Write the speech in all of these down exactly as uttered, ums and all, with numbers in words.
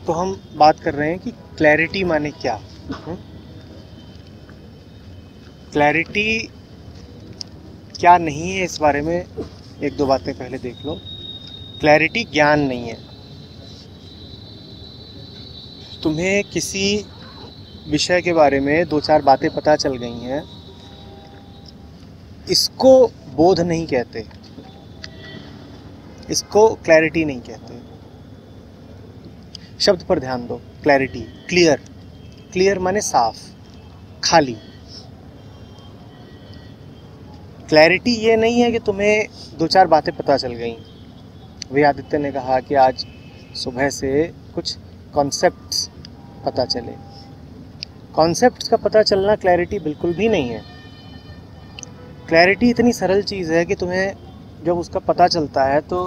तो हम बात कर रहे हैं कि क्लैरिटी माने क्या। क्लैरिटी क्या नहीं है, इस बारे में एक दो बातें पहले देख लो। क्लैरिटी ज्ञान नहीं है। तुम्हें किसी विषय के बारे में दो चार बातें पता चल गई हैं, इसको बोध नहीं कहते, इसको क्लैरिटी नहीं कहते। शब्द पर ध्यान दो। Clarity, clear. क्लियर माने साफ, खाली। क्लैरिटी ये नहीं है कि तुम्हें दो चार बातें पता चल गई। वही आदित्य ने कहा कि आज सुबह से कुछ कॉन्सेप्ट्स पता चले। कॉन्सेप्ट्स का पता चलना क्लैरिटी बिल्कुल भी नहीं है। क्लैरिटी इतनी सरल चीज़ है कि तुम्हें जब उसका पता चलता है तो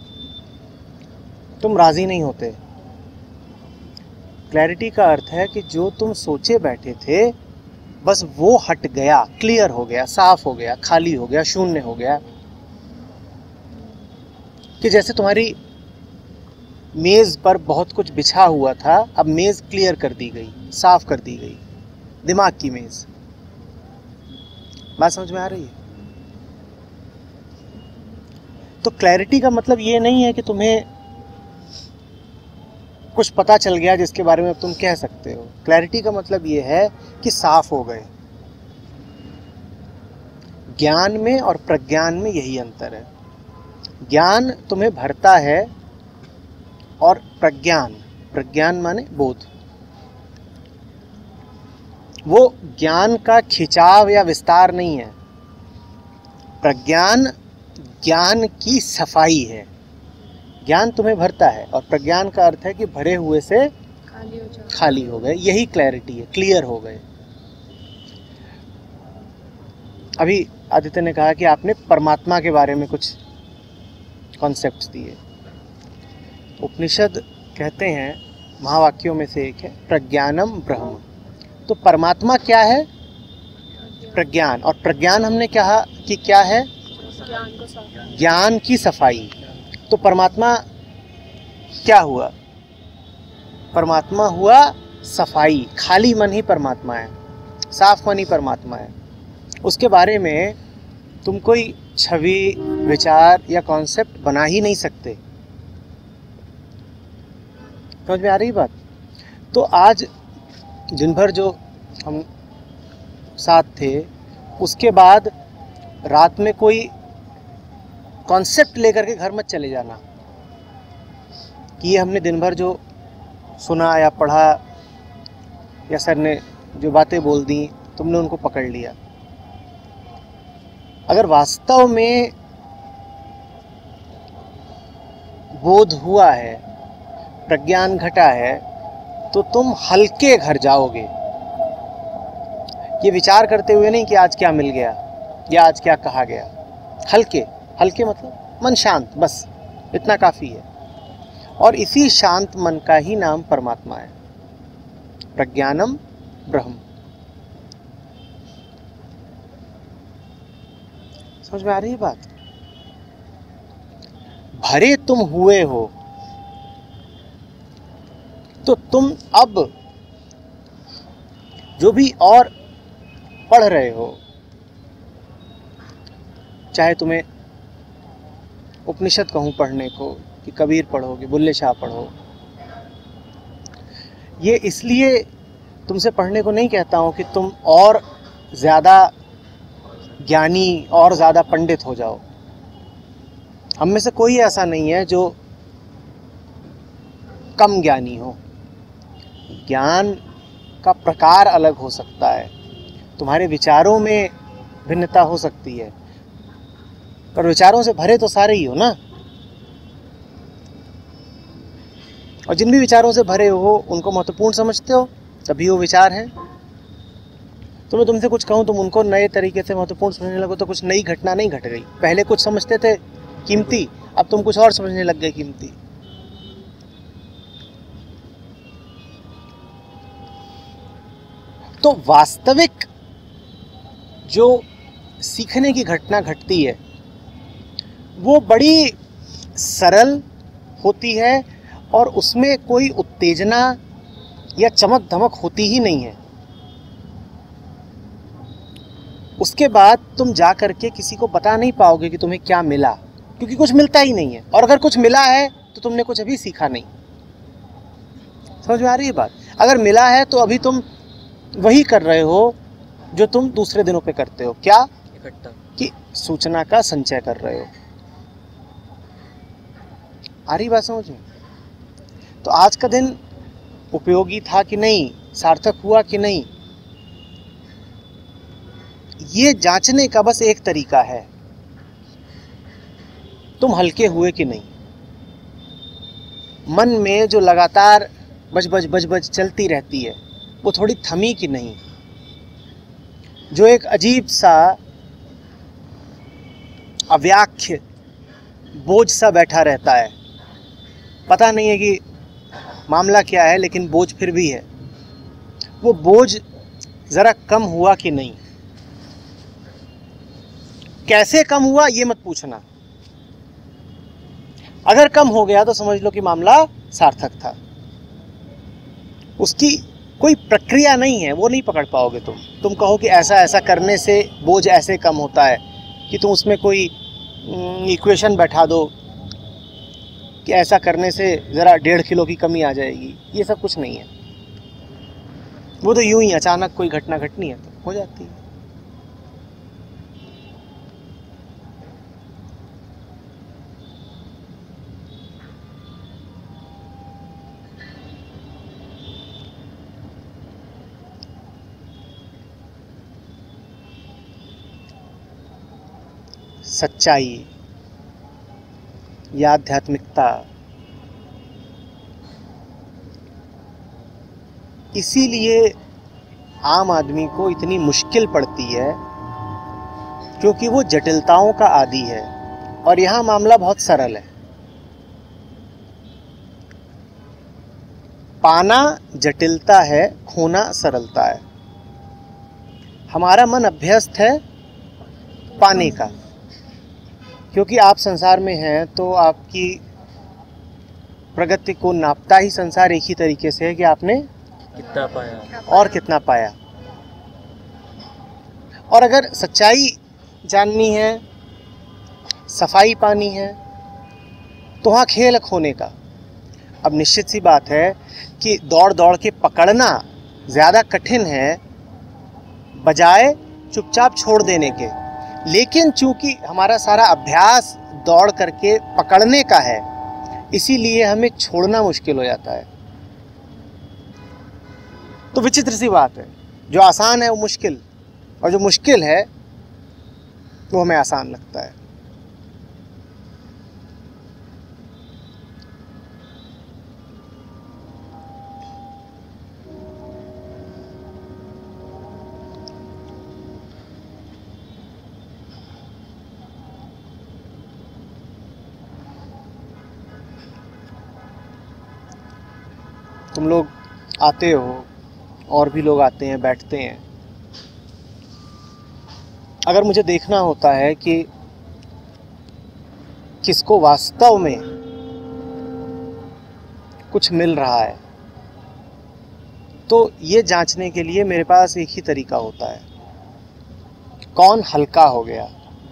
तुम राज़ी नहीं होते। क्लैरिटी का अर्थ है कि जो तुम सोचे बैठे थे बस वो हट गया, क्लियर हो गया, साफ हो गया, खाली हो गया, शून्य हो गया। कि जैसे तुम्हारी मेज़ पर बहुत कुछ बिछा हुआ था, अब मेज़ क्लियर कर दी गई, साफ कर दी गई, दिमाग की मेज़। बात समझ में आ रही है? तो क्लैरिटी का मतलब ये नहीं है कि तुम्हें कुछ पता चल गया जिसके बारे में अब तुम कह सकते हो। क्लैरिटी का मतलब ये है कि साफ हो गए। ज्ञान में और प्रज्ञान में यही अंतर है। ज्ञान तुम्हें भरता है और प्रज्ञान, प्रज्ञान माने बोध, वो ज्ञान का खिंचाव या विस्तार नहीं है। प्रज्ञान ज्ञान की सफाई है। ज्ञान तुम्हें भरता है और प्रज्ञान का अर्थ है कि भरे हुए से खाली हो जाओ, खाली हो गए। यही क्लैरिटी है, क्लियर हो गए। अभी आदित्य ने कहा कि आपने परमात्मा के बारे में कुछ कॉन्सेप्ट्स दिए। उपनिषद कहते हैं, महावाक्यों में से एक है प्रज्ञानम ब्रह्म। तो परमात्मा क्या है? प्रज्ञान। और प्रज्ञान हमने कहा कि क्या है? ज्ञान की सफाई। तो परमात्मा क्या हुआ? परमात्मा हुआ सफाई। खाली मन ही परमात्मा है, साफ मन ही परमात्मा है। उसके बारे में तुम कोई छवि, विचार या कॉन्सेप्ट बना ही नहीं सकते। समझ में आ रही बात? तो आज दिन भर जो हम साथ थे, उसके बाद रात में कोई कॉन्सेप्ट लेकर के घर मत चले जाना कि ये हमने दिन भर जो सुना या पढ़ा या सर ने जो बातें बोल दी तुमने उनको पकड़ लिया। अगर वास्तव में बोध हुआ है, प्रज्ञान घटा है, तो तुम हल्के घर जाओगे। ये विचार करते हुए नहीं कि आज क्या मिल गया या आज क्या कहा गया। हल्के, हल्के मतलब मन शांत, बस इतना काफ़ी है। और इसी शांत मन का ही नाम परमात्मा है, प्रज्ञानम ब्रह्म। समझ में आ रही है बात? भरे तुम हुए हो तो तुम अब जो भी और पढ़ रहे हो, चाहे तुम्हें उपनिषद कहूँ पढ़ने को कि कबीर पढ़ो कि बुल्ले शाह पढ़ो, ये इसलिए तुमसे पढ़ने को नहीं कहता हूँ कि तुम और ज़्यादा ज्ञानी और ज़्यादा पंडित हो जाओ। हम में से कोई ऐसा नहीं है जो कम ज्ञानी हो। ज्ञान का प्रकार अलग हो सकता है, तुम्हारे विचारों में भिन्नता हो सकती है, पर विचारों से भरे तो सारे ही हो ना। और जिन भी विचारों से भरे हो उनको महत्वपूर्ण समझते हो, तभी वो विचार हैं। तो मैं तुमसे कुछ कहूँ, तुम उनको नए तरीके से महत्वपूर्ण समझने लगो तो कुछ नई घटना नहीं घट गई। पहले कुछ समझते थे कीमती, अब तुम कुछ और समझने लग गए कीमती। तो वास्तविक जो सीखने की घटना घटती है वो बड़ी सरल होती है और उसमें कोई उत्तेजना या चमक धमक होती ही नहीं है, उसके बाद तुम जा करके किसी को बता नहीं पाओगे कि तुम्हें क्या मिला, क्योंकि कुछ मिलता ही नहीं है। और अगर कुछ मिला है तो तुमने कुछ अभी सीखा नहीं। समझ में आ रही है बात? अगर मिला है तो अभी तुम वही कर रहे हो जो तुम दूसरे दिनों पे करते हो। क्या? इकट्ठा, कि सूचना का संचय कर रहे हो। आ रही बात समझ में? तो आज का दिन उपयोगी था कि नहीं, सार्थक हुआ कि नहीं, ये जांचने का बस एक तरीका है, तुम हल्के हुए कि नहीं। मन में जो लगातार बज बज बज बज चलती रहती है वो थोड़ी थमी कि नहीं। जो एक अजीब सा अव्याख्य बोझ सा बैठा रहता है, पता नहीं है कि मामला क्या है, लेकिन बोझ फिर भी है। वो बोझ जरा कम हुआ कि नहीं। कैसे कम हुआ ये मत पूछना, अगर कम हो गया तो समझ लो कि मामला सार्थक था। उसकी कोई प्रक्रिया नहीं है, वो नहीं पकड़ पाओगे तुम। तुम कहो कि ऐसा ऐसा करने से बोझ ऐसे कम होता है, कि तुम उसमें कोई इक्वेशन बैठा दो कि ऐसा करने से ज़रा डेढ़ किलो की कमी आ जाएगी, ये सब कुछ नहीं है। वो तो यूं ही अचानक कोई घटना घटनी है तो हो जाती है। सच्चाई या आध्यात्मिकता, इसीलिए आम आदमी को इतनी मुश्किल पड़ती है, क्योंकि वो जटिलताओं का आदी है। और यहाँ मामला बहुत सरल है। पाना जटिलता है, खोना सरलता है। हमारा मन अभ्यस्त है पाने का, क्योंकि आप संसार में हैं तो आपकी प्रगति को नापता ही संसार एक ही तरीके से है कि आपने कितना पाया और कितना पाया। और अगर सच्चाई जाननी है, सफाई पानी है, तो वहाँ खेल खोने का। अब निश्चित सी बात है कि दौड़ दौड़ के पकड़ना ज़्यादा कठिन है बजाय चुपचाप छोड़ देने के। लेकिन चूंकि हमारा सारा अभ्यास दौड़ करके पकड़ने का है, इसीलिए हमें छोड़ना मुश्किल हो जाता है। तो विचित्र सी बात है, जो आसान है वो मुश्किल, और जो मुश्किल है वो हमें आसान लगता है। तुम लोग आते हो, और भी लोग आते हैं, बैठते हैं। अगर मुझे देखना होता है कि किसको वास्तव में कुछ मिल रहा है, तो ये जांचने के लिए मेरे पास एक ही तरीका होता है, कौन हल्का हो गया,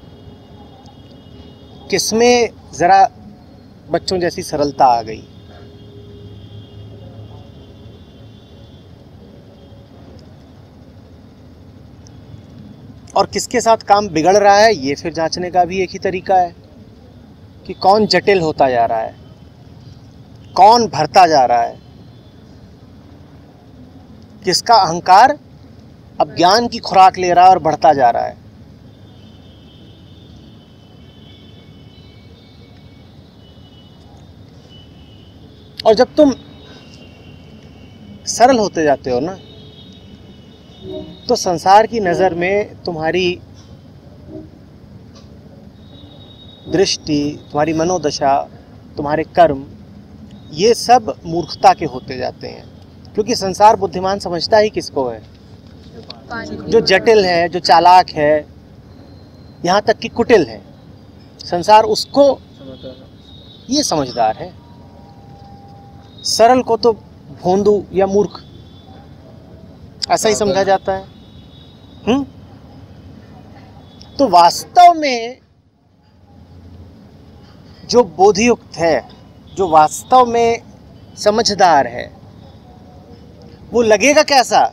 किसमें ज़रा बच्चों जैसी सरलता आ गई। और किसके साथ काम बिगड़ रहा है, ये फिर जांचने का भी एक ही तरीका है कि कौन जटिल होता जा रहा है, कौन भरता जा रहा है, किसका अहंकार अब ज्ञान की खुराक ले रहा है और बढ़ता जा रहा है। और जब तुम सरल होते जाते हो ना, तो संसार की नज़र में तुम्हारी दृष्टि, तुम्हारी मनोदशा, तुम्हारे कर्म, ये सब मूर्खता के होते जाते हैं। क्योंकि संसार बुद्धिमान समझता ही किसको है? जो जटिल है, जो चालाक है, यहाँ तक कि कुटिल है। संसार उसको ये समझदार है। सरल को तो भोंदू या मूर्ख ऐसा ही समझा जाता है। हम्म तो वास्तव में जो बोधियुक्त है, जो वास्तव में समझदार है, वो लगेगा कैसा?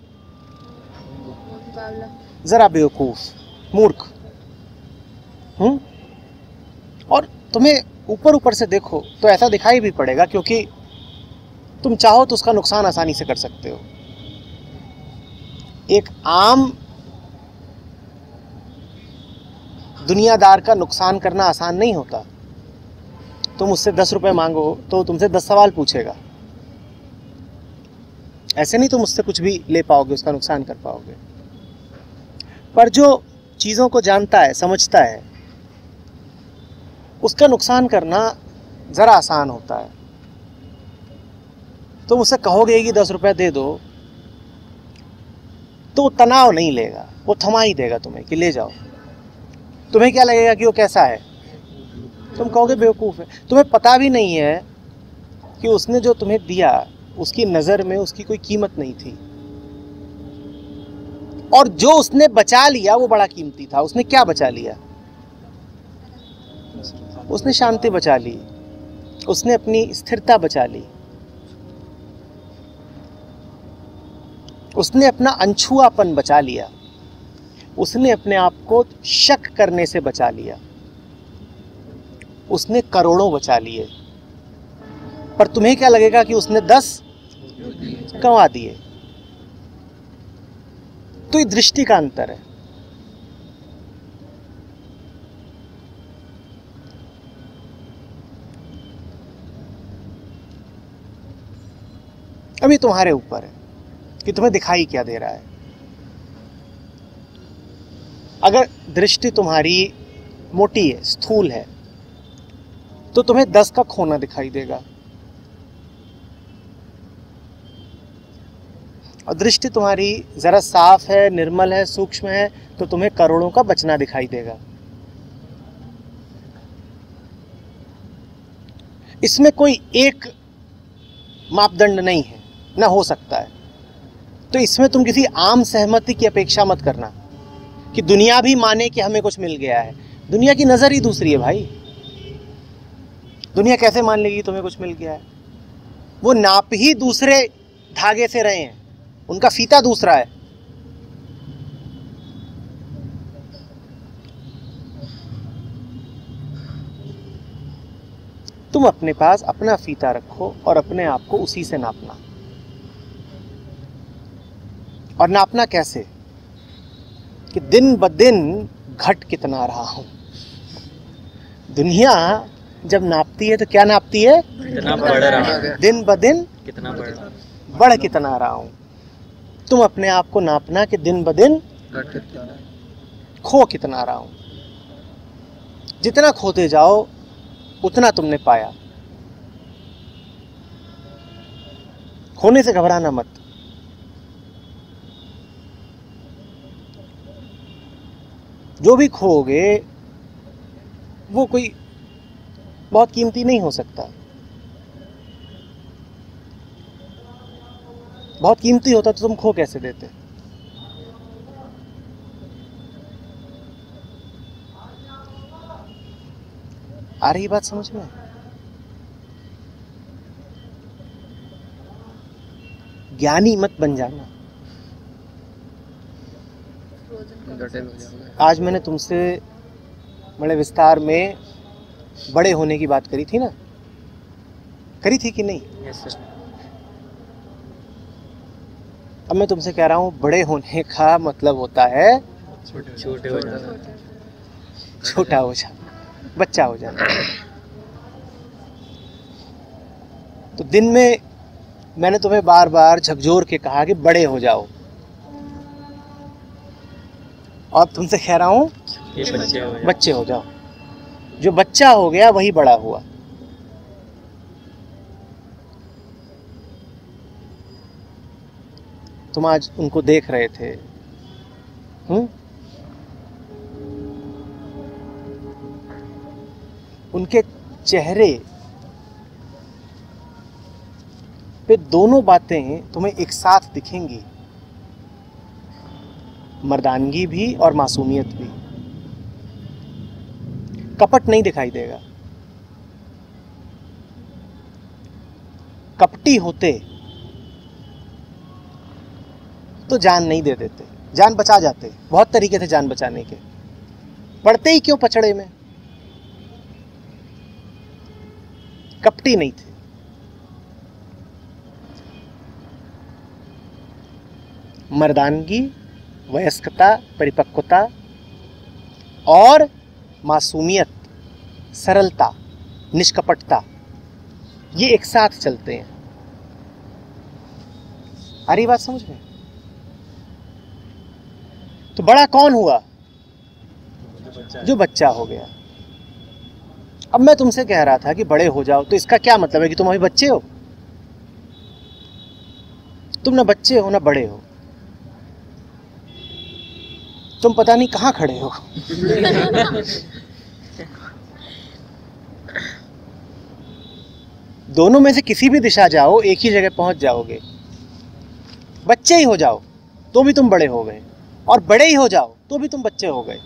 जरा बेवकूफ, मूर्ख। हम्म और तुम्हें ऊपर ऊपर से देखो तो ऐसा दिखाई भी पड़ेगा, क्योंकि तुम चाहो तो उसका नुकसान आसानी से कर सकते हो। एक आम दुनियादार का नुकसान करना आसान नहीं होता। तुम उससे दस रुपए मांगो तो तुमसे दस सवाल पूछेगा। ऐसे नहीं तुम उससे कुछ भी ले पाओगे, उसका नुकसान कर पाओगे। पर जो चीजों को जानता है, समझता है, उसका नुकसान करना जरा आसान होता है। तुम उससे कहोगे कि दस रुपए दे दो, तो वो तनाव नहीं लेगा, वो थमा ही देगा तुम्हें कि ले जाओ। तुम्हें क्या लगेगा कि वो कैसा है? तुम कहोगे बेवकूफ है। तुम्हें पता भी नहीं है कि उसने जो तुम्हें दिया, उसकी नजर में उसकी कोई कीमत नहीं थी, और जो उसने बचा लिया वो बड़ा कीमती था। उसने क्या बचा लिया? उसने शांति बचा ली, उसने अपनी स्थिरता बचा ली, उसने अपना अनछुआपन बचा लिया, उसने अपने आप को शक करने से बचा लिया, उसने करोड़ों बचा लिए। पर तुम्हें क्या लगेगा कि उसने दस गंवा दिए। तो ये दृष्टि का अंतर है। अभी तुम्हारे ऊपर है कि तुम्हें दिखाई क्या दे रहा है। अगर दृष्टि तुम्हारी मोटी है, स्थूल है, तो तुम्हें दस का खोना दिखाई देगा, और दृष्टि तुम्हारी जरा साफ है, निर्मल है, सूक्ष्म है, तो तुम्हें करोड़ों का बचना दिखाई देगा। इसमें कोई एक मापदंड नहीं है, ना हो सकता है। तो इसमें तुम किसी आम सहमति की अपेक्षा मत करना कि दुनिया भी माने कि हमें कुछ मिल गया है। दुनिया की नजर ही दूसरी है भाई। दुनिया कैसे मान लेगी तुम्हें कुछ मिल गया है? वो नाप ही दूसरे धागे से रहे हैं, उनका फीता दूसरा है। तुम अपने पास अपना फीता रखो और अपने आप को उसी से नापना। और नापना कैसे? कि दिन ब दिन घट कितना रहा हूं। दुनिया जब नापती है तो क्या नापती है? कितना बढ़ रहा है, दिन ब दिन कितना बढ़ रहा है। बढ़ कितना रहा हूं। तुम अपने आप को नापना कि दिन ब दिन खो कितना रहा हूं। जितना खोते जाओ उतना तुमने पाया। खोने से घबराना मत। जो भी खोओगे वो कोई बहुत कीमती नहीं हो सकता। बहुत कीमती होता तो तुम खो कैसे देते? आ रही बात समझ में? ज्ञानी मत बन जाना। आज मैंने तुमसे बड़े विस्तार में बड़े होने की बात करी थी ना? करी थी कि नहीं? Yes sir. अब मैं तुमसे कह रहा हूं, बड़े होने का मतलब होता है छोटे हो जाना। छोटा हो जाना, बच्चा हो जाना। तो दिन में मैंने तुम्हें बार बार झकझोर के कहा कि बड़े हो जाओ, और तुमसे कह रहा हूं ये बच्चे हो जाए। बच्चे हो जाओ। जो बच्चा हो गया वही बड़ा हुआ। तुम आज उनको देख रहे थे, हम्म उनके चेहरे पे दोनों बातें तुम्हें एक साथ दिखेंगी, मर्दानगी भी और मासूमियत भी। कपट नहीं दिखाई देगा। कपटी होते तो जान नहीं दे देते, जान बचा जाते, बहुत तरीके थे जान बचाने के, पड़ते ही क्यों पचड़े में। कपटी नहीं थे। मर्दानगी, वयस्कता, परिपक्वता और मासूमियत, सरलता, निष्कपटता, ये एक साथ चलते हैं। आ रही बात समझ में? तो बड़ा कौन हुआ? जो बच्चा हो गया। अब मैं तुमसे कह रहा था कि बड़े हो जाओ, तो इसका क्या मतलब है कि तुम अभी बच्चे हो? तुम ना बच्चे हो ना बड़े हो, तुम पता नहीं कहां खड़े हो। दोनों में से किसी भी दिशा जाओ, एक ही जगह पहुंच जाओगे। बच्चे ही हो जाओ तो भी तुम बड़े हो गए, और बड़े ही हो जाओ तो भी तुम बच्चे हो गए।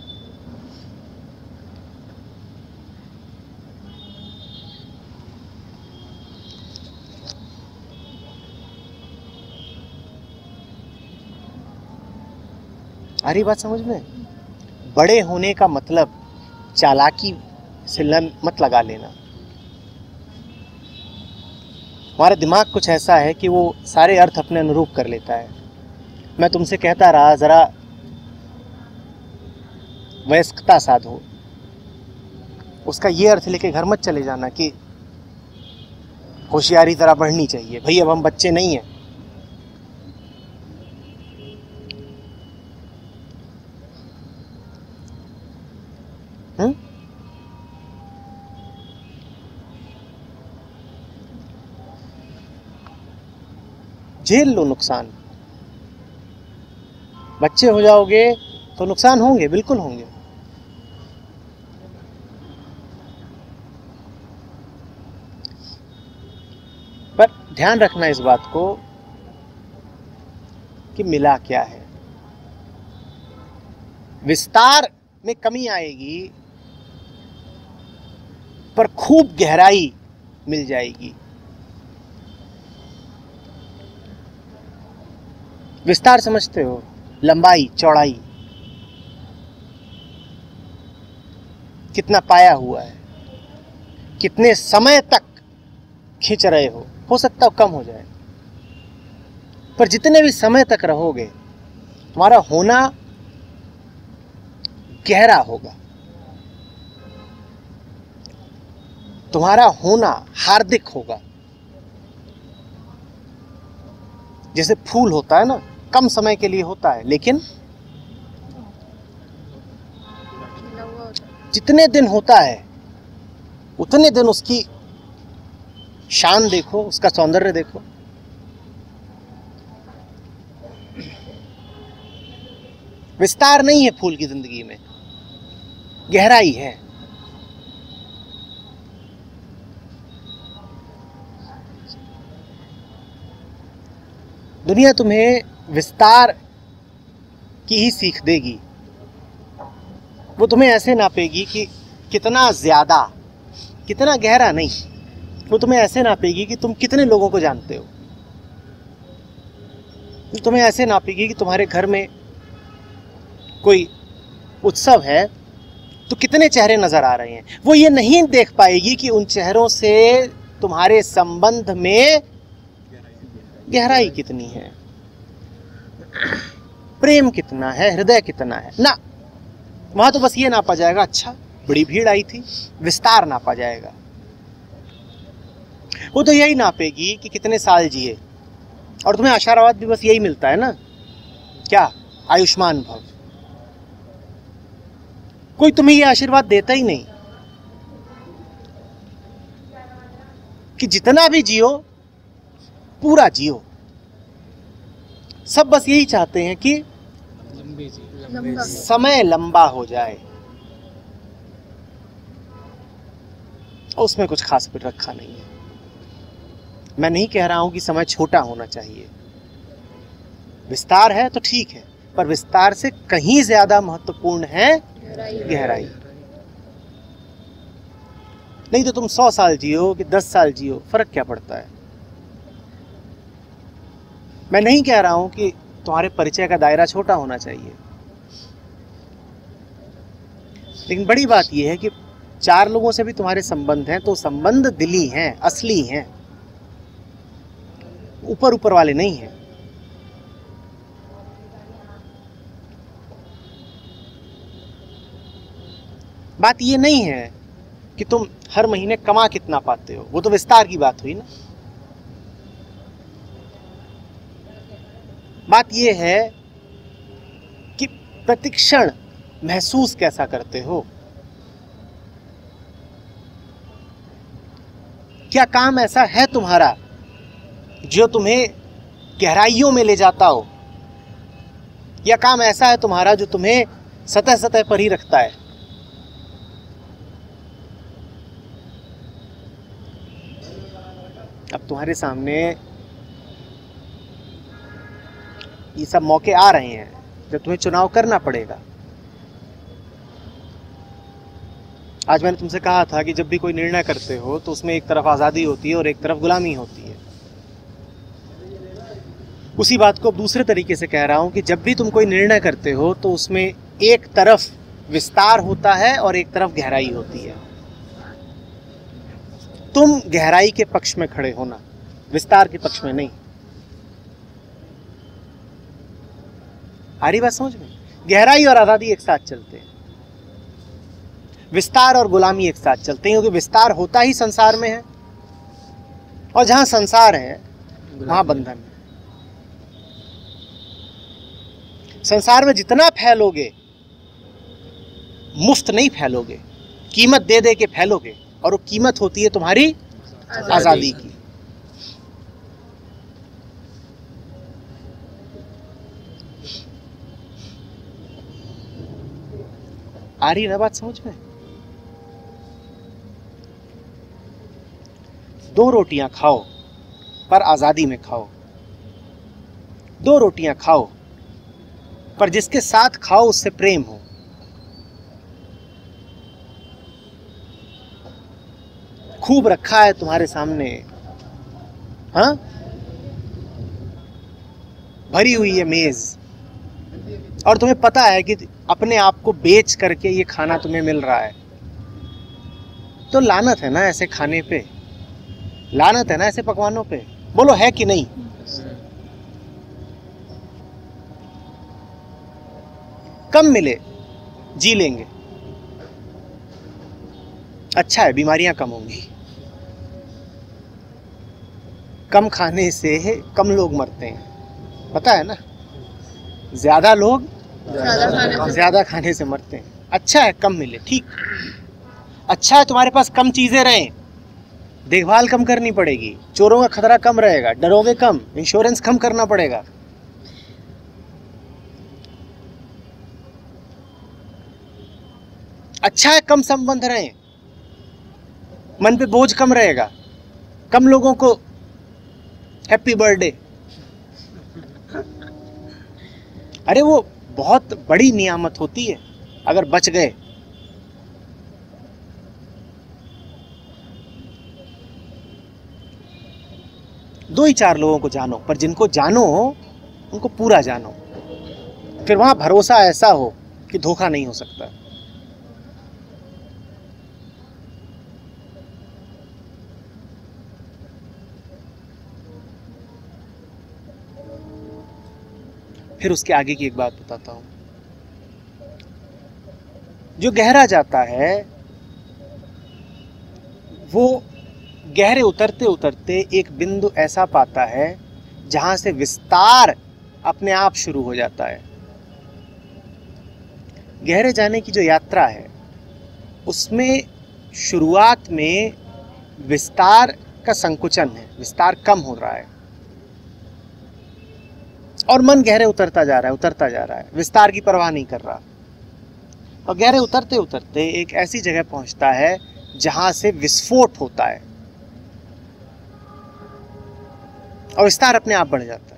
आ रही बात समझ में? बड़े होने का मतलब चालाकी से मत लगा लेना। हमारा दिमाग कुछ ऐसा है कि वो सारे अर्थ अपने अनुरूप कर लेता है। मैं तुमसे कहता रहा जरा वयस्कता साधो, उसका ये अर्थ लेके घर मत चले जाना कि होशियारी जरा बढ़नी चाहिए। भाई अब हम बच्चे नहीं हैं। हम्म? झेल लो नुकसान। बच्चे हो जाओगे तो नुकसान होंगे, बिल्कुल होंगे। पर ध्यान रखना इस बात को कि मिला क्या है। विस्तार में कमी आएगी पर खूब गहराई मिल जाएगी। विस्तार समझते हो? लंबाई, चौड़ाई, कितना पाया हुआ है, कितने समय तक खींच रहे हो हो सकता है कम हो जाए, पर जितने भी समय तक रहोगे तुम्हारा होना गहरा होगा, तुम्हारा होना हार्दिक होगा। जैसे फूल होता है ना, कम समय के लिए होता है, लेकिन जितने दिन होता है उतने दिन उसकी शान देखो, उसका सौंदर्य देखो। विस्तार नहीं है फूल की जिंदगी में, गहराई है। दुनिया तुम्हें विस्तार की ही सीख देगी। वो तुम्हें ऐसे नापेगी कि कितना ज्यादा, कितना गहरा नहीं। वो तुम्हें ऐसे नापेगी कि तुम कितने लोगों को जानते हो। वो तुम्हें ऐसे नापेगी कि तुम्हारे घर में कोई उत्सव है तो कितने चेहरे नजर आ रहे हैं। वो ये नहीं देख पाएगी कि उन चेहरों से तुम्हारे संबंध में गहराई कितनी है, प्रेम कितना है, हृदय कितना है ना। वहां तो बस ये नापा जाएगा, अच्छा बड़ी भीड़ आई थी, विस्तार नापा जाएगा। वो तो यही नापेगी कि कितने साल जिए। और तुम्हें आशीर्वाद भी बस यही मिलता है ना, क्या? आयुष्मान भव। कोई तुम्हें ये आशीर्वाद देता ही नहीं कि जितना भी जियो पूरा जियो। सब बस यही चाहते हैं कि लंबी जी लंबा। समय लंबा हो जाए, उसमें कुछ खास भी रखा नहीं है। मैं नहीं कह रहा हूं कि समय छोटा होना चाहिए, विस्तार है तो ठीक है, पर विस्तार से कहीं ज्यादा महत्वपूर्ण है गहराई। नहीं तो तुम सौ साल जियो कि दस साल जियो, फर्क क्या पड़ता है। मैं नहीं कह रहा हूं कि तुम्हारे परिचय का दायरा छोटा होना चाहिए, लेकिन बड़ी बात यह है कि चार लोगों से भी तुम्हारे संबंध हैं तो संबंध दिली हैं, असली हैं, ऊपर ऊपर वाले नहीं हैं। बात ये नहीं है कि तुम हर महीने कमा कितना पाते हो, वो तो विस्तार की बात हुई ना। बात ये है कि प्रतिक्षण महसूस कैसा करते हो, क्या काम ऐसा है तुम्हारा जो तुम्हें गहराइयों में ले जाता हो, या काम ऐसा है तुम्हारा जो तुम्हें सतह सतह पर ही रखता है। अब तुम्हारे सामने ये सब मौके आ रहे हैं जब तुम्हें चुनाव करना पड़ेगा। आज मैंने तुमसे कहा था कि जब भी कोई निर्णय करते हो तो उसमें एक तरफ आज़ादी होती है और एक तरफ गुलामी होती है। उसी बात को अब दूसरे तरीके से कह रहा हूं कि जब भी तुम कोई निर्णय करते हो तो उसमें एक तरफ विस्तार होता है और एक तरफ गहराई होती है। तुम गहराई के पक्ष में खड़े होना, विस्तार के पक्ष में नहीं। आ रही बात समझ में? गहराई और आज़ादी एक साथ चलते हैं, विस्तार और गुलामी एक साथ चलते हैं, क्योंकि विस्तार होता ही संसार में है और जहां संसार है वहां बंधन है। संसार में जितना फैलोगे मुफ्त नहीं फैलोगे, कीमत दे दे के फैलोगे, और वो कीमत होती है तुम्हारी आजादी की। आ रही ना बात समझ में? दो रोटियां खाओ पर आजादी में खाओ, दो रोटियां खाओ पर जिसके साथ खाओ उससे प्रेम हो। खूब रखा है तुम्हारे सामने, हाँ, भरी हुई है मेज, और तुम्हें पता है कि अपने आप को बेच करके ये खाना तुम्हें मिल रहा है, तो लानत है ना ऐसे खाने पे, लानत है ना ऐसे पकवानों पे। बोलो है कि नहीं? कम मिले जी लेंगे, अच्छा है, बीमारियां कम होंगी। कम खाने से कम लोग मरते हैं, पता है ना? ज्यादा लोग ज्यादा खाने से मरते हैं। अच्छा है कम मिले, ठीक, अच्छा है तुम्हारे पास कम चीजें रहें, देखभाल कम करनी पड़ेगी, चोरों का खतरा कम रहेगा, डरोगे कम, इंश्योरेंस कम करना पड़ेगा। अच्छा है कम संबंध रहें, मन पे बोझ कम रहेगा, कम लोगों को हैप्पी बर्थडे। अरे वो बहुत बड़ी नियामत होती है अगर बच गए। दो ही चार लोगों को जानो, पर जिनको जानो उनको पूरा जानो, फिर वहां भरोसा ऐसा हो कि धोखा नहीं हो सकता। फिर उसके आगे की एक बात बताता हूं। जो गहरा जाता है वो गहरे उतरते उतरते एक बिंदु ऐसा पाता है जहां से विस्तार अपने आप शुरू हो जाता है। गहरे जाने की जो यात्रा है उसमें शुरुआत में विस्तार का संकुचन है, विस्तार कम हो रहा है और मन गहरे उतरता जा रहा है, उतरता जा रहा है, विस्तार की परवाह नहीं कर रहा, और गहरे उतरते उतरते एक ऐसी जगह पहुंचता है जहां से विस्फोट होता है। और विस्तार अपने आप बढ़ जाता है।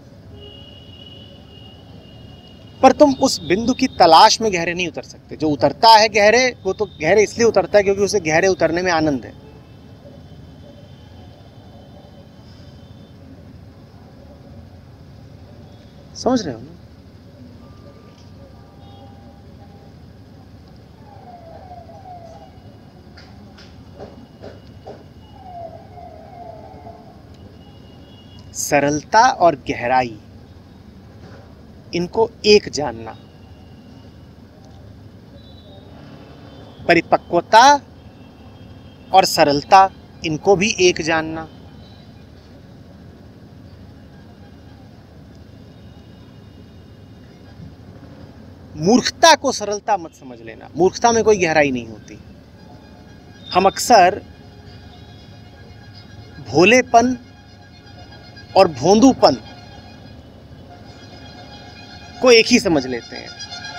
पर तुम उस बिंदु की तलाश में गहरे नहीं उतर सकते। जो उतरता है गहरे, वो तो गहरे इसलिए उतरता है क्योंकि उसे गहरे उतरने में आनंद है। समझ रहे हो ना? सरलता और गहराई, इनको एक जानना, परिपक्वता और सरलता, इनको भी एक जानना। मूर्खता को सरलता मत समझ लेना, मूर्खता में कोई गहराई नहीं होती। हम अक्सर भोलेपन और भोंदूपन को एक ही समझ लेते हैं।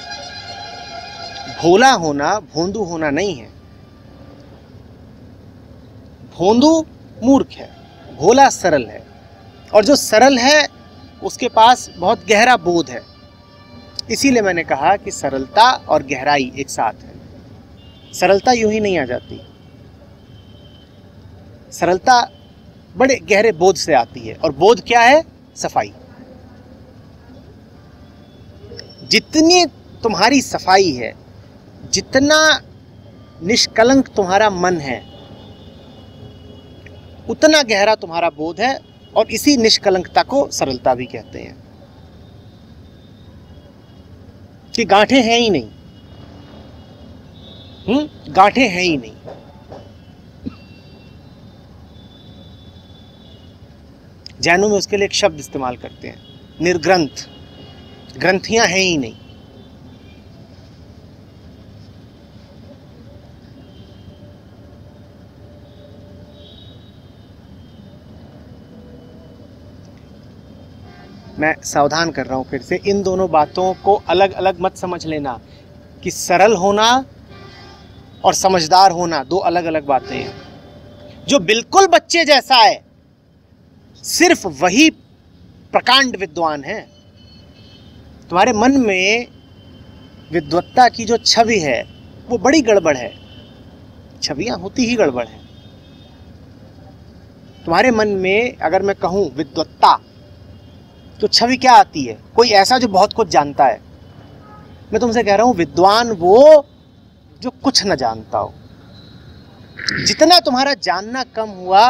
भोला होना भोंदू होना नहीं है। भोंदू मूर्ख है, भोला सरल है, और जो सरल है उसके पास बहुत गहरा बोध है। इसीलिए मैंने कहा कि सरलता और गहराई एक साथ है। सरलता यूं ही नहीं आ जाती, सरलता बड़े गहरे बोध से आती है। और बोध क्या है? सफाई। जितनी तुम्हारी सफाई है, जितना निष्कलंक तुम्हारा मन है, उतना गहरा तुम्हारा बोध है। और इसी निष्कलंकता को सरलता भी कहते हैं। कि गांठें हैं ही नहीं, हम्म गांठें हैं ही नहीं। जैनों में उसके लिए एक शब्द इस्तेमाल करते हैं, निर्ग्रंथ। ग्रंथियां हैं ही नहीं। मैं सावधान कर रहा हूं फिर से, इन दोनों बातों को अलग अलग मत समझ लेना कि सरल होना और समझदार होना दो अलग अलग बातें हैं। जो बिल्कुल बच्चे जैसा है, सिर्फ वही प्रकांड विद्वान है। तुम्हारे मन में विद्वत्ता की जो छवि है वो बड़ी गड़बड़ है। छवियां होती ही गड़बड़ है। तुम्हारे मन में अगर मैं कहूं विद्वत्ता, तो छवि क्या आती है? कोई ऐसा जो बहुत कुछ जानता है। मैं तुमसे कह रहा हूं विद्वान वो जो कुछ न जानता हो। जितना तुम्हारा जानना कम हुआ,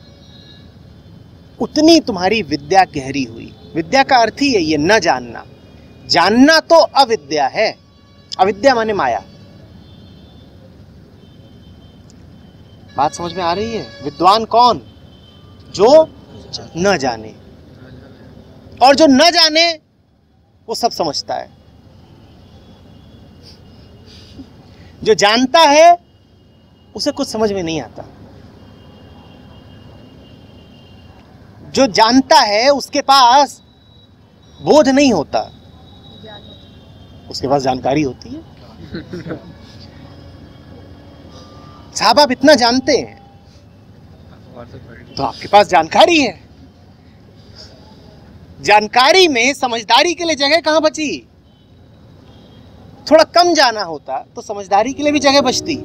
उतनी तुम्हारी विद्या गहरी हुई। विद्या का अर्थ ही है ये न जानना। जानना तो अविद्या है। अविद्या माने माया। बात समझ में आ रही है? विद्वान कौन? जो न जाने, और जो न जाने वो सब समझता है। जो जानता है उसे कुछ समझ में नहीं आता। जो जानता है उसके पास बोध नहीं होता, उसके पास जानकारी होती है। साहब आप इतना जानते हैं तो आपके पास जानकारी है। जानकारी में समझदारी के लिए जगह कहां बची? थोड़ा कम जाना होता तो समझदारी के लिए भी जगह बचती।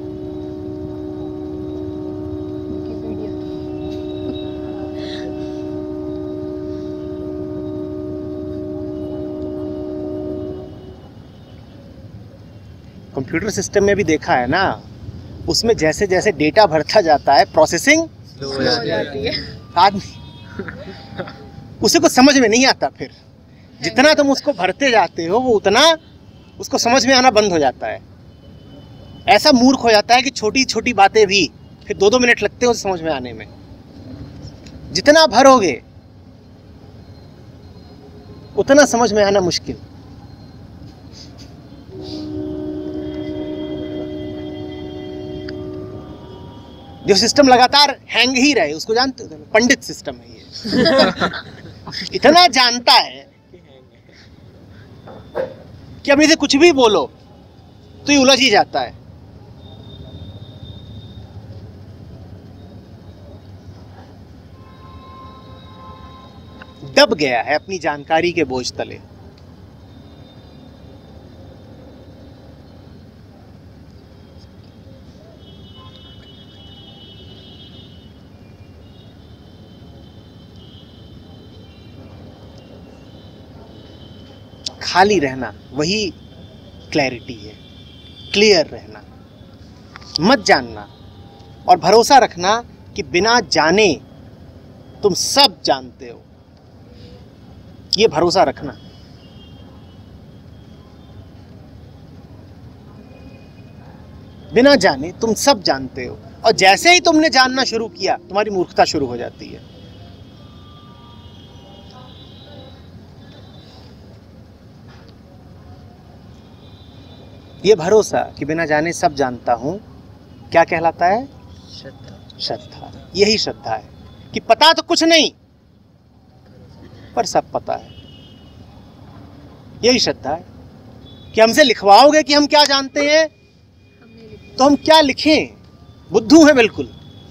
कंप्यूटर सिस्टम में भी देखा है ना, उसमें जैसे जैसे डेटा भरता जाता है, प्रोसेसिंग स्लो हो जाती है। आदमी उसे कुछ समझ में नहीं आता। फिर जितना तुम उसको भरते जाते हो वो उतना उसको समझ में आना बंद हो जाता है। ऐसा मूर्ख हो जाता है कि छोटी छोटी बातें भी फिर दो दो मिनट लगते हैं उसे समझ में आने में। जितना भरोगे उतना समझ में आना मुश्किल। जो सिस्टम लगातार हैंग ही रहे उसको जानते हो? पंडित सिस्टम है ये। इतना जानता है कि अब इसे कुछ भी बोलो तो ये उलझ ही जाता है। दब गया है अपनी जानकारी के बोझ तले। खाली रहना वही क्लैरिटी है, क्लियर रहना, मत जानना और भरोसा रखना कि बिना जाने तुम सब जानते हो, ये भरोसा रखना। बिना जाने तुम सब जानते हो, और जैसे ही तुमने जानना शुरू किया तुम्हारी मूर्खता शुरू हो जाती है। ये भरोसा कि बिना जाने सब जानता हूं क्या कहलाता है? श्रद्धा। श्रद्धा। यही श्रद्धा है कि पता तो कुछ नहीं पर सब पता है। यही श्रद्धा है कि हमसे लिखवाओगे कि हम क्या जानते हैं तो हम क्या लिखें, बुद्धू हैं बिल्कुल।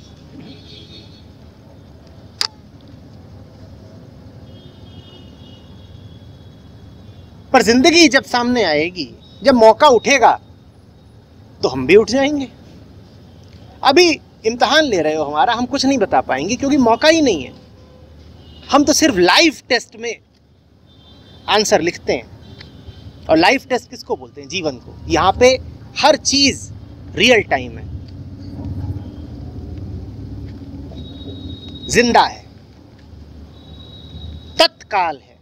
पर जिंदगी जब सामने आएगी, जब मौका उठेगा तो हम भी उठ जाएंगे। अभी इम्तिहान ले रहे हो हमारा, हम कुछ नहीं बता पाएंगे क्योंकि मौका ही नहीं है। हम तो सिर्फ लाइव टेस्ट में आंसर लिखते हैं, और लाइव टेस्ट किसको बोलते हैं? जीवन को। यहां पे हर चीज रियल टाइम है, जिंदा है, तत्काल है।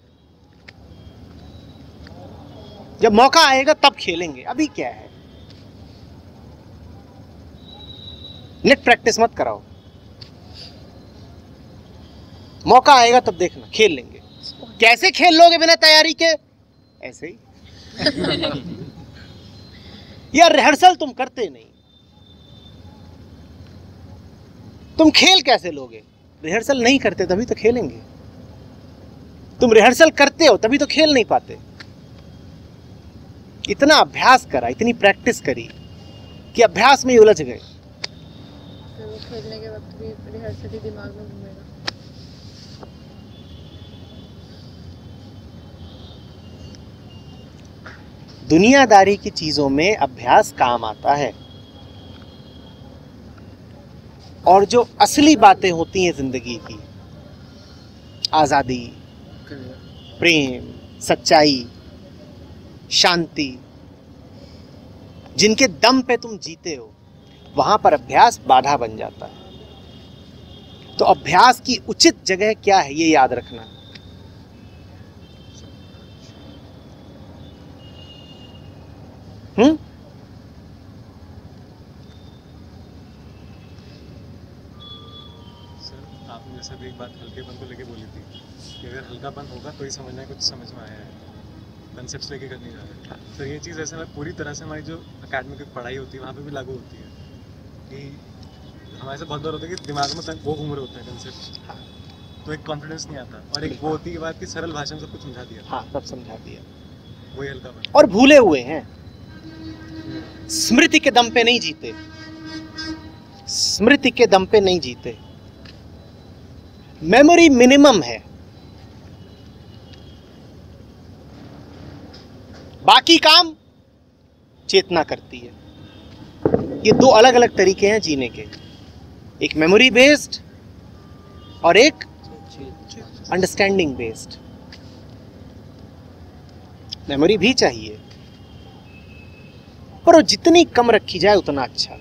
जब मौका आएगा तब खेलेंगे, अभी क्या है? नेट प्रैक्टिस मत कराओ, मौका आएगा तब देखना, खेल लेंगे। कैसे खेल लोगे बिना तैयारी के? ऐसे ही। यार रिहर्सल तुम करते नहीं, तुम खेल कैसे लोगे? रिहर्सल नहीं करते तभी तो खेलेंगे। तुम रिहर्सल करते हो तभी तो खेल नहीं पाते। इतना अभ्यास करा, इतनी प्रैक्टिस करी कि अभ्यास में ही उलझ गए। फिर वो खेलने के वक्त भी रिहर्सल ही दिमाग में घूमेगा। दुनियादारी की चीजों में अभ्यास काम आता है, और जो असली बातें होती हैं जिंदगी की, आजादी, प्रेम, सच्चाई, शांति, जिनके दम पे तुम जीते हो, वहां पर अभ्यास बाधा बन जाता है। तो अभ्यास की उचित जगह क्या है, ये याद रखना। हम्म सर आपने जैसे भी एक बात हल्केपन को लेके बोली थी कि अगर हल्कापन होगा तो ही समझना है, कुछ समझ में आया है, कंसेप्ट्स लेके करने जा रहे हैं। सर ये चीज़ ऐसे में पूरी तरह से हमारी जो अकेडमिक पढ़ाई होती है वहाँ पे भी लागू होती है कि हमारे से बहुत बार होता है कि दिमाग में वो घूम रहे होते हैं कंसेप्ट, तो एक कॉन्फिडेंस नहीं आता, और एक वो होती है बात कि सरल भाषा में सब कुछ समझा दिया। हाँ, सब समझा दिया। वही हल्कापन। और भूले हुए हैं, स्मृति के दम पे नहीं जीते, स्मृति के दम पे नहीं जीते। मेमोरी मिनिमम है, बाकी काम चेतना करती है। ये दो अलग अलग तरीके हैं जीने के, एक मेमोरी बेस्ड और एक अंडरस्टैंडिंग बेस्ड। मेमोरी भी चाहिए, पर वो जितनी कम रखी जाए उतना अच्छा।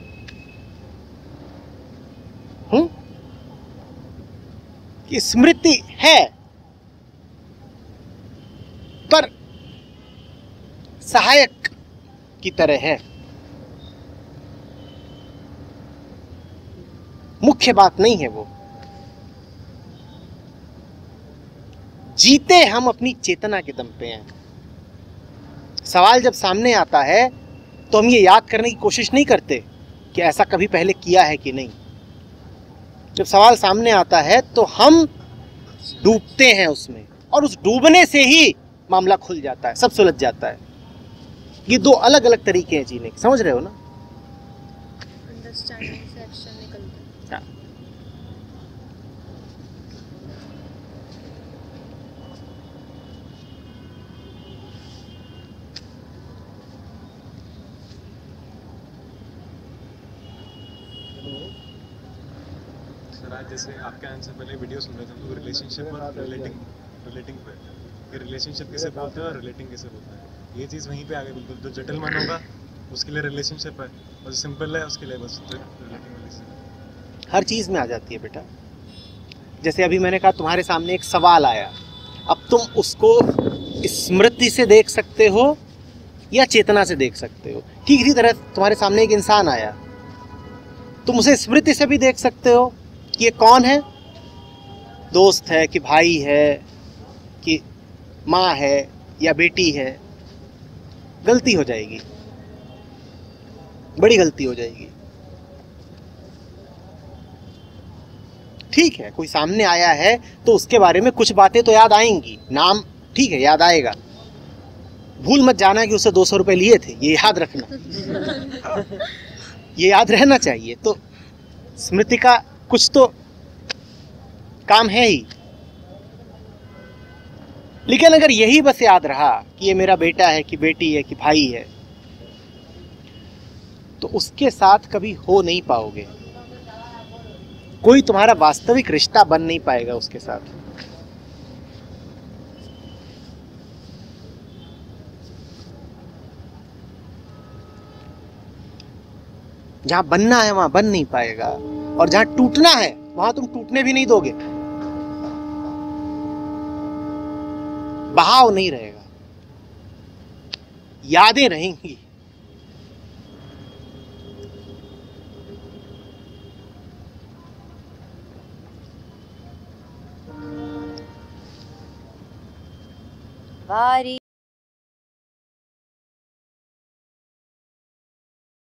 हम्म कि स्मृति है पर सहायक की तरह है, मुख्य बात नहीं है वो। जीते हम अपनी चेतना के दम पे हैं। सवाल जब सामने आता है तो हम ये याद करने की कोशिश नहीं करते कि ऐसा कभी पहले किया है कि नहीं। जब सवाल सामने आता है तो हम डूबते हैं उसमें, और उस डूबने से ही मामला खुल जाता है, सब सुलझ जाता है। ये दो अलग अलग तरीके हैं जीने के, समझ रहे हो ना? अंडरस्टैंडिंग से एक्शन निकलता है। सर आज जैसे आपके आने से पहले वीडियो सुन रहे थे हम लोग रिलेशनशिप और रिलेटिंग रिलेटिंग पे कि रिलेशनशिप किसे बोलते हैं और रिलेटिंग किसे बोलते हैं। ये चीज़ वहीं पे आ गई बिल्कुल। जो जटिल मन होगा उसके लिए रिलेशनशिप है और जो सिंपल है उसके लिए बस रिलेटिंग वाली से हर चीज़ में आ जाती है बेटा। जैसे अभी मैंने कहा तुम्हारे सामने एक सवाल आया, अब तुम उसको स्मृति से देख सकते हो या चेतना से देख सकते हो। ठीक इसी तरह तुम्हारे सामने एक इंसान आया, तुम उसे स्मृति से भी देख सकते हो कि ये कौन है, दोस्त है कि भाई है कि माँ है या बेटी है। गलती हो जाएगी, बड़ी गलती हो जाएगी। ठीक है, कोई सामने आया है तो उसके बारे में कुछ बातें तो याद आएंगी, नाम ठीक है याद आएगा। भूल मत जाना कि उससे दो सौ रुपये लिए थे, ये याद रखना। ये याद रहना चाहिए। तो स्मृति का कुछ तो काम है ही। लेकिन अगर यही बस याद रहा कि ये मेरा बेटा है कि बेटी है कि भाई है, तो उसके साथ कभी हो नहीं पाओगे। कोई तुम्हारा वास्तविक रिश्ता बन नहीं पाएगा उसके साथ। जहां बनना है वहां बन नहीं पाएगा, और जहां टूटना है वहां तुम टूटने भी नहीं दोगे। बहाव नहीं रहेगा, यादें रहेंगी। वारी